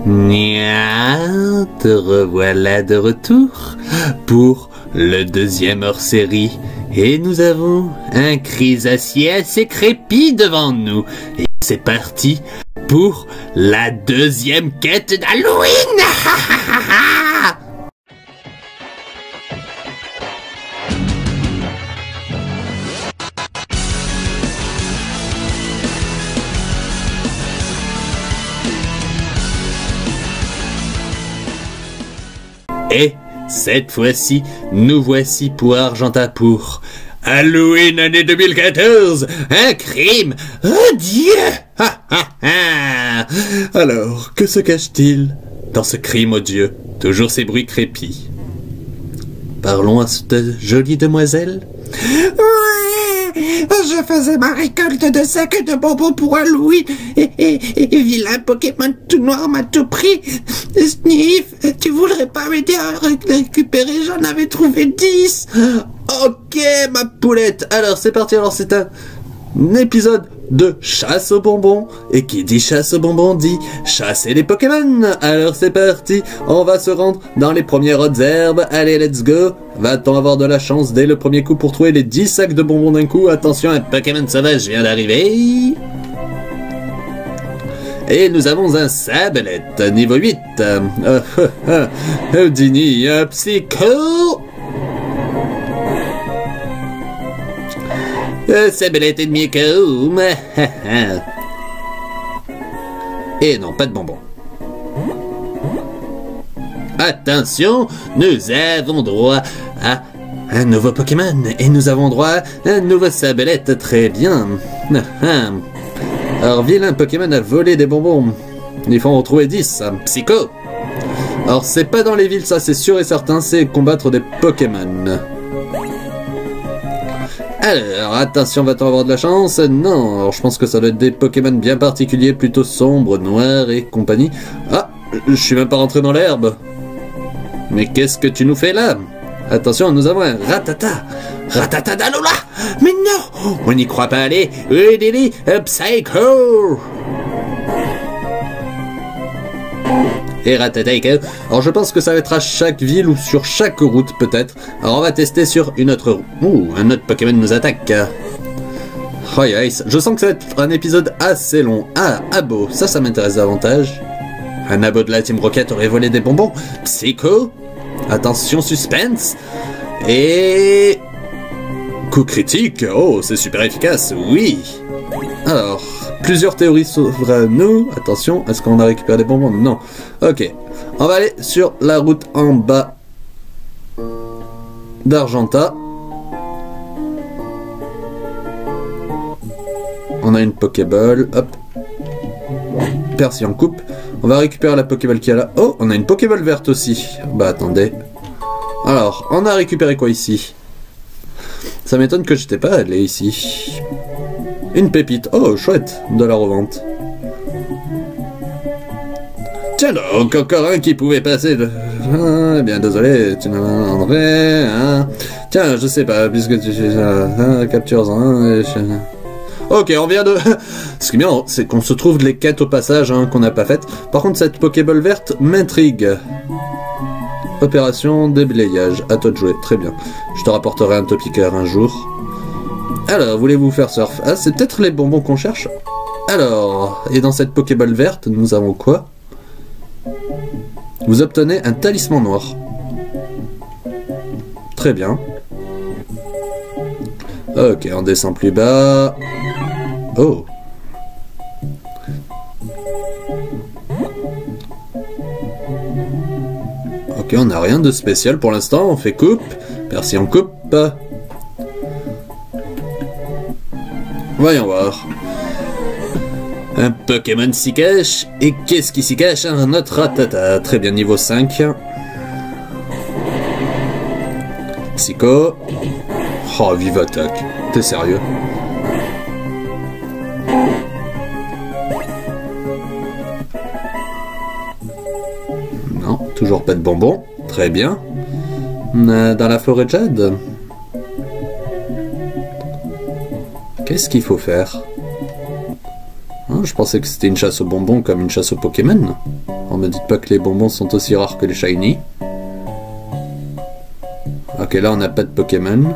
Nia, te revoilà de retour pour le deuxième hors-série. Et nous avons un Chrysacier assez crépi devant nous. Et c'est parti pour la deuxième quête d'Halloween. Et cette fois-ci, nous voici pour Argenta pour Halloween année 2014, un crime, oh Dieu. Alors, que se cache-t-il dans ce crime odieux? Toujours ces bruits crépis. Parlons à cette jolie demoiselle. Je faisais ma récolte de sacs de bonbons pour Halloween et vilain Pokémon tout noir m'a tout pris. Sniff, tu voudrais pas m'aider à récupérer? J'en avais trouvé 10. Ok, ma poulette. Alors, c'est parti. Alors, c'est un épisode de chasse aux bonbons. Et qui dit chasse aux bonbons dit chasser les Pokémon. Alors, c'est parti. On va se rendre dans les premières hautes herbes. Allez, let's go. Va-t-on avoir de la chance dès le premier coup pour trouver les 10 sacs de bonbons d'un coup? Attention, un Pokémon sauvage vient d'arriver. Et nous avons un Sablette, niveau 8. Dini, un Psycho. Sablette et demi Kaoum. Et non, pas de bonbons. Attention, nous avons droit à un nouveau Pokémon. Et nous avons droit à un nouveau Sablette. Très bien. Alors, vilain Pokémon a volé des bonbons. Il faut en retrouver 10. Psycho. Alors, c'est pas dans les villes, ça, c'est sûr et certain. C'est combattre des Pokémon. Alors, attention, va-t-on avoir de la chance? Non, alors je pense que ça doit être des Pokémon bien particuliers, plutôt sombres, noirs et compagnie. Ah, je suis même pas rentré dans l'herbe. Mais qu'est-ce que tu nous fais là? Attention, nous avons un Rattata. Rattata d'Alola. Mais non, on n'y croit pas aller. Udili, Psycho. Et Ratataiko. Alors je pense que ça va être à chaque ville ou sur chaque route peut-être. Alors on va tester sur une autre route. Ouh, un autre Pokémon nous attaque. Oh yes. Je sens que ça va être un épisode assez long. Ah, Abo, ça m'intéresse davantage. Un Abo de la Team Rocket aurait volé des bonbons. Psycho. Attention, suspense. Et... coup critique. Oh, c'est super efficace, oui. Alors... plusieurs théories s'ouvrent à nous. Attention, est-ce qu'on a récupéré des bonbons? Non. Ok. On va aller sur la route en bas d'Argenta. On a une Pokéball. Hop. Percy en coupe. On va récupérer la Pokéball qu'il y a là. Oh, on a une Pokéball verte aussi. Bah, attendez. Alors, on a récupéré quoi ici? Ça m'étonne que j'étais pas allé ici. Une pépite. Oh, chouette. De la revente. Tiens donc, encore un qui pouvait passer. Ah, bien désolé, tu n'en André. Hein. Tiens, je sais pas, puisque tu captures un. Ok, on vient de... Ce qui est bien, c'est qu'on se trouve les quêtes au passage hein, qu'on n'a pas faites. Par contre, cette Pokéball verte m'intrigue. Opération déblayage. À toi de jouer. Très bien. Je te rapporterai un Topiqueur un jour. Alors, voulez-vous faire surf? Ah, c'est peut-être les bonbons qu'on cherche. Alors, et dans cette Pokéball verte, nous avons quoi? Vous obtenez un talisman noir. Très bien. Ok, on descend plus bas. Oh. Ok, on n'a rien de spécial pour l'instant. On fait coupe. Percy en coupe. Voyons voir. Un Pokémon s'y cache. Et qu'est-ce qui s'y cache? Un autre Rattata. Très bien, niveau 5. Psycho. Oh, vive attaque. T'es sérieux? Non, toujours pas de bonbons. Très bien. Dans la forêt de Jade. Qu'est-ce qu'il faut faire? Ah. je pensais que c'était une chasse aux bonbons comme une chasse aux Pokémon. On me dites pas que les bonbons sont aussi rares que les shiny. Ok, là on n'a pas de Pokémon.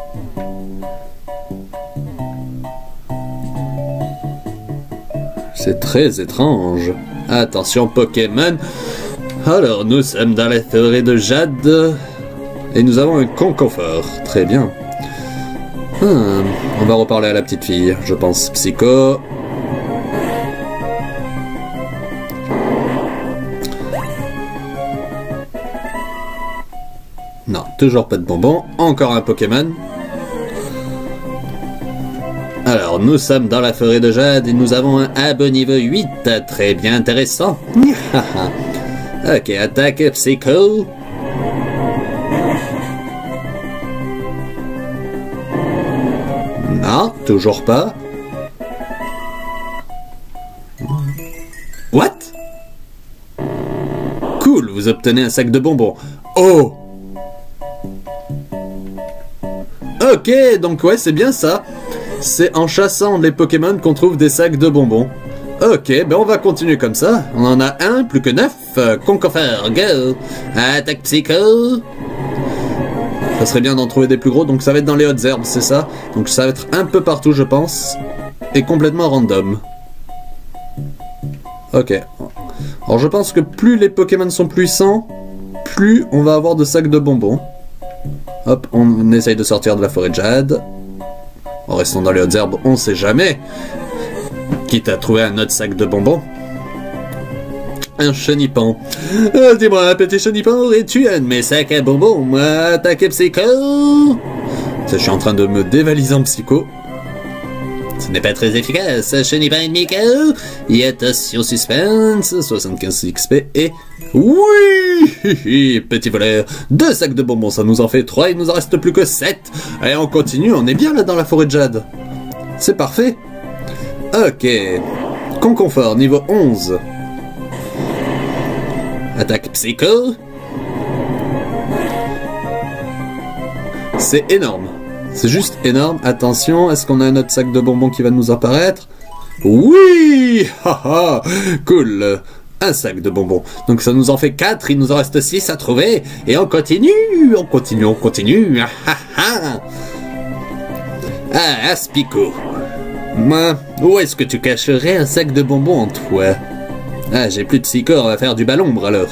C'est très étrange. Attention Pokémon. Alors nous sommes dans la forêt de Jade. Et nous avons un Concoffeur. Très bien. On va reparler à la petite fille, je pense. Psycho. Non, toujours pas de bonbons. Encore un Pokémon. Alors, nous sommes dans la forêt de Jade et nous avons un abo niveau 8. Très bien intéressant. Ok, attaque Psycho. Non, toujours pas. What? Cool, vous obtenez un sac de bonbons. Oh! Ok, donc ouais, c'est bien ça. C'est en chassant les Pokémon qu'on trouve des sacs de bonbons. Ok, ben on va continuer comme ça. On en a un, plus que 9. Concoffeur, go! Attaque Psycho. Ça serait bien d'en trouver des plus gros, donc ça va être dans les hautes herbes, c'est ça? Donc ça va être un peu partout, je pense. Et complètement random. Ok. Alors je pense que plus les Pokémon sont puissants, plus on va avoir de sacs de bonbons. Hop, on essaye de sortir de la forêt de Jade. En restant dans les hautes herbes, on sait jamais. Quitte à trouver un autre sac de bonbons. Un chenipan. Dis-moi, petit chenipan, aurais-tu un de mes sacs à bonbons? Moi, attaque Psycho. Je suis en train de me dévaliser en psycho. Ce n'est pas très efficace, chenipan ennemi KO. Et attention suspense, 75 XP et... Oui. Petit voleur. 2 sacs de bonbons, ça nous en fait 3, il nous en reste plus que 7. Allez, on continue, on est bien là dans la forêt de Jade. C'est parfait. Ok. Concoffeur, niveau 11. Attaque Psycho. C'est énorme. C'est juste énorme. Attention, est-ce qu'on a un autre sac de bonbons qui va nous apparaître? Oui. Haha. Cool. Un sac de bonbons. Donc ça nous en fait 4, il nous en reste 6 à trouver. Et on continue. On continue, on continue. Ah, Aspico. Moi, où est-ce que tu cacherais un sac de bonbons en toi? Ah, j'ai plus de psycho, on va faire du ballombre alors.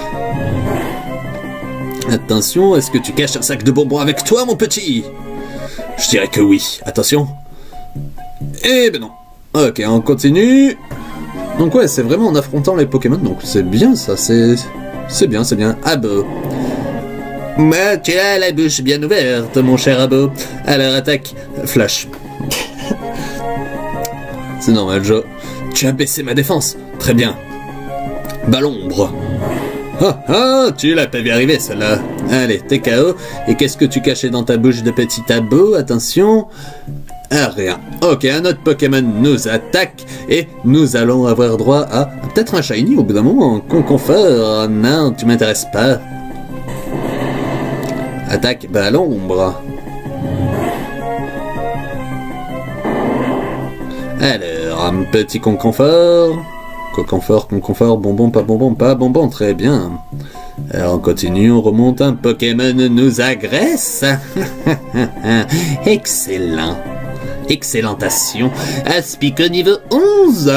Attention, est-ce que tu caches un sac de bonbons avec toi, mon petit? Je dirais que oui. Attention. Eh ben non. Ok, on continue. Donc ouais, c'est vraiment en affrontant les Pokémon, donc c'est bien ça, c'est bien, c'est bien. Abo. Mais tu as la bouche bien ouverte, mon cher Abo. Alors attaque Flash. C'est normal, Joe. Tu as baissé ma défense. Très bien. Ballombre. Ah ah, tu l'as pas vu arriver celle-là. Allez, t'es KO. Et qu'est-ce que tu cachais dans ta bouche de petit abo? Attention. Ah, rien. Ok, un autre Pokémon nous attaque. Et nous allons avoir droit à peut-être un shiny au bout d'un moment. Concoffeur. Non, tu m'intéresses pas. Attaque Ballombre. Alors, un petit Concoffeur. Concoffeur, bonbon, pas bonbon, très bien. Alors on continue, on remonte, un Pokémon nous agresse. Excellent. Excellentation. Aspico niveau 11.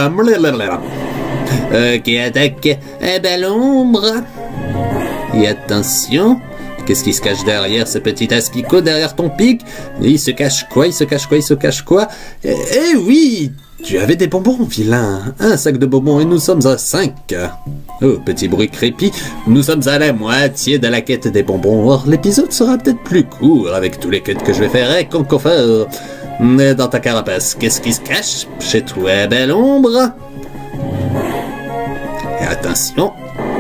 Ok, attaque Ballombre. Et attention. Qu'est-ce qui se cache derrière ce petit Aspico, derrière ton pic? Il se cache quoi? Il se cache quoi? Eh oui! Tu avais des bonbons, vilain. Un sac de bonbons et nous sommes à 5. Oh, petit bruit crépi. Nous sommes à la moitié de la quête des bonbons. Or, l'épisode sera peut-être plus court avec tous les quêtes que je vais faire avec Concoffeur. Mais dans ta carapace, qu'est-ce qui se cache chez toi, Ballombre? Et attention.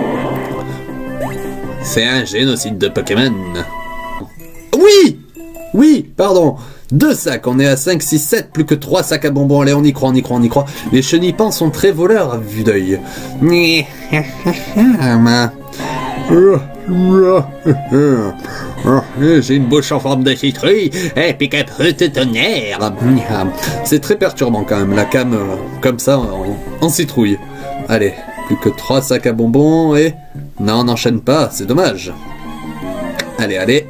C'est un génocide de Pokémon. Oui! Oui, pardon. 2 sacs, on est à 5, 6, 7, plus que 3 sacs à bonbons. Allez, on y croit. Les chenipans sont très voleurs à vue d'œil. Oh, j'ai une bouche en forme de citrouille, et puis qu'après de tonnerre. C'est très perturbant quand même, la cam comme ça en citrouille. Allez, plus que 3 sacs à bonbons et... Non, on n'enchaîne pas, c'est dommage. Allez, allez.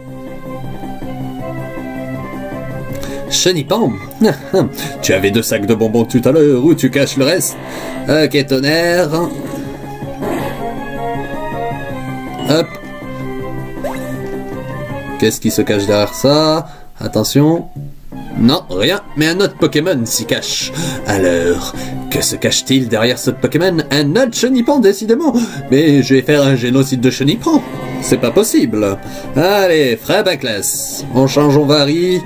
Chenipan, tu avais 2 sacs de bonbons tout à l'heure, où tu caches le reste? Ok, tonnerre. Hop. Qu'est-ce qui se cache derrière ça? Attention. Non, rien, mais un autre Pokémon s'y cache. Alors, que se cache-t-il derrière ce Pokémon? Un autre Chenipan, décidément. Mais je vais faire un génocide de Chenipan. C'est pas possible. Allez, frappe à classe. On change, on varie.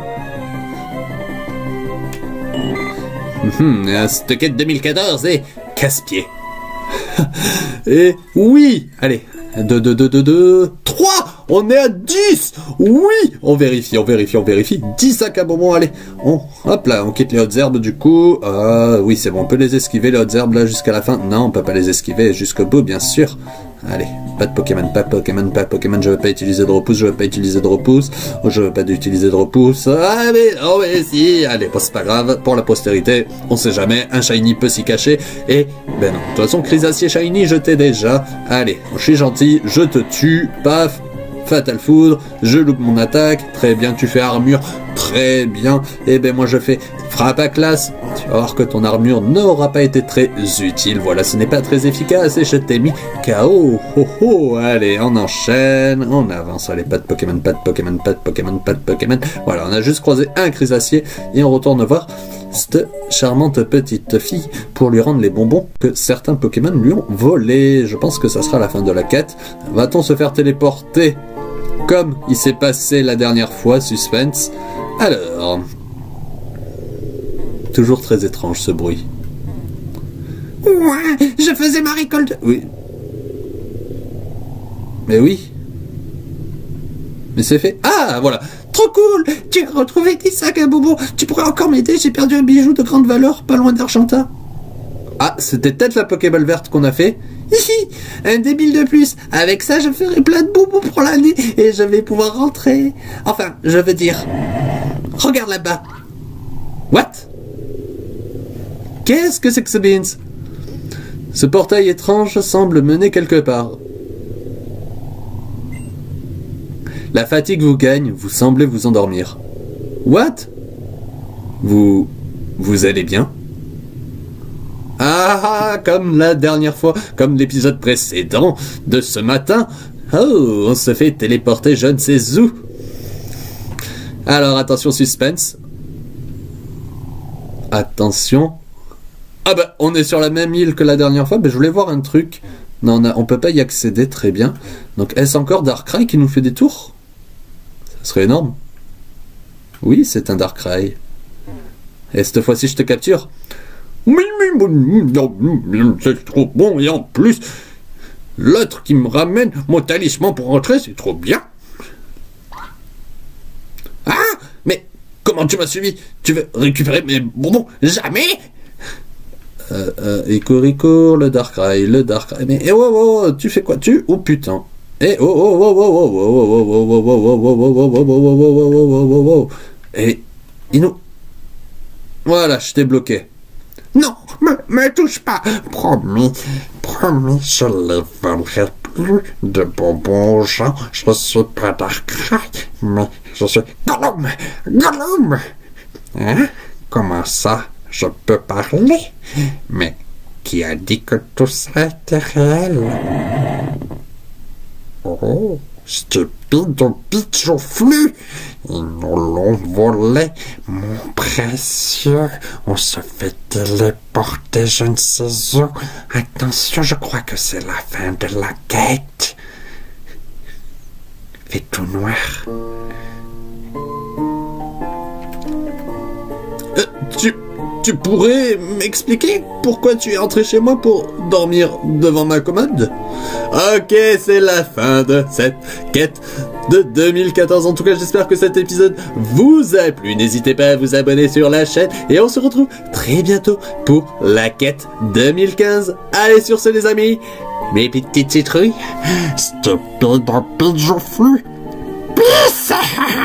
Cette quête 2014 est casse-pied. Et oui, allez. 2, 3. On est à 10. Oui. On vérifie. 10 sacs à bonbons, allez. Hop là, on quitte les hautes herbes du coup. Oui, c'est bon, on peut les esquiver, les hautes herbes là jusqu'à la fin. Non, on peut pas les esquiver jusqu'au bout, bien sûr. Allez, pas de Pokémon, je veux pas utiliser de repousse, je veux pas utiliser de repousse. Ah mais si, allez, bon, c'est pas grave, pour la postérité, on sait jamais, un Shiny peut s'y cacher, et, ben non, de toute façon, Crisacier Shiny, je t'ai déjà. Allez, je suis gentil, je te tue, paf, Fatal Foudre, je loupe mon attaque, très bien, tu fais armure, très bien, et ben moi je fais frappe à classe, tu vas voir que ton armure n'aura pas été très utile, voilà, ce n'est pas très efficace, et je t'ai mis KO, allez, on enchaîne, on avance, allez, pas de Pokémon, voilà, on a juste croisé un Crisacier, et on retourne voir cette charmante petite fille pour lui rendre les bonbons que certains Pokémon lui ont volés. Je pense que ça sera la fin de la quête. Va-t-on se faire téléporter comme il s'est passé la dernière fois? Suspense. Alors... Toujours très étrange ce bruit. Ouais, je faisais ma récolte. Oui. Mais oui. Mais c'est fait. Ah, voilà. Trop cool! Tu as retrouvé tes sacs à bonbons. Tu pourrais encore m'aider, j'ai perdu un bijou de grande valeur, pas loin d'Argenta. Ah, c'était peut-être la Pokéball verte qu'on a fait. Hihi, un débile de plus. Avec ça, je ferai plein de bonbons pour l'année et je vais pouvoir rentrer. Enfin, je veux dire... Regarde là-bas. What? Qu'est-ce que c'est que ce Beans? Ce portail étrange semble mener quelque part. La fatigue vous gagne, vous semblez vous endormir. What? Vous allez bien? Ah, comme la dernière fois, comme l'épisode précédent de ce matin. Oh, on se fait téléporter je ne sais où. Alors, attention, suspense. Attention. Ah bah, on est sur la même île que la dernière fois, mais je voulais voir un truc. Non, on peut pas y accéder, très bien. Donc, est-ce encore Darkrai qui nous fait des tours? Ce serait énorme. Oui, c'est un Darkrai. Et cette fois-ci, je te capture. C'est trop bon. Et en plus, l'autre qui me ramène mon talisman pour rentrer, c'est trop bien. Ah, mais comment tu m'as suivi? Tu veux récupérer mes bonbons? Jamais. Rico, le Darkrai. Mais tu fais quoi? Oh putain. Et et il nous... Voilà, je t'ai bloqué. Non, me touche pas. Promis, je ne volerai plus de bonbons aux gens. Je suis pas Darkrai, mais je suis Gollum. Hein? Comment ça? Je peux parler? Mais qui a dit que tout ça était réel? Oh, stupide Pidgeofflu! Ils nous l'ont volé, mon précieux. On se fait téléporter je ne sais où. Attention, je crois que c'est la fin de la quête. Fait tout noir. Tu pourrais m'expliquer pourquoi tu es entré chez moi pour dormir devant ma commode? Ok, c'est la fin de cette quête de 2014. En tout cas, j'espère que cet épisode vous a plu. N'hésitez pas à vous abonner sur la chaîne et on se retrouve très bientôt pour la quête 2015. Allez, sur ce les amis, mes petites citrouilles, stupide Pidgeofflu. Pisse.